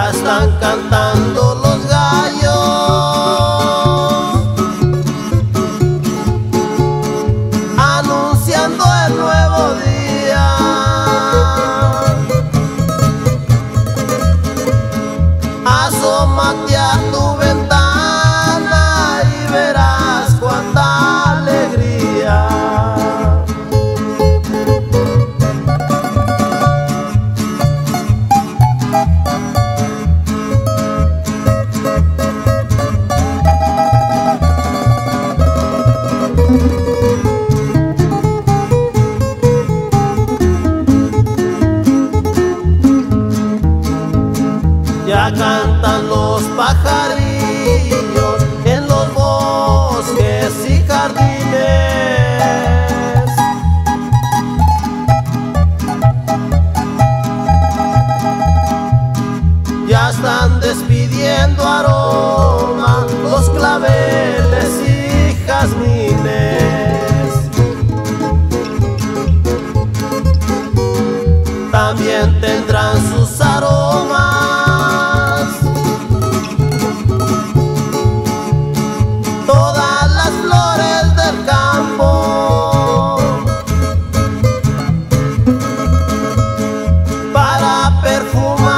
Ya están cantando los gallos, anunciando el nuevo día. Asómate a tu ventana y verás cuánta alegría. Ya cantan los pajarillos en los bosques y jardines. Ya están despidiendo aroma los claveles y jazmines. También tendrán sus aromas todas las flores del campo, para perfumar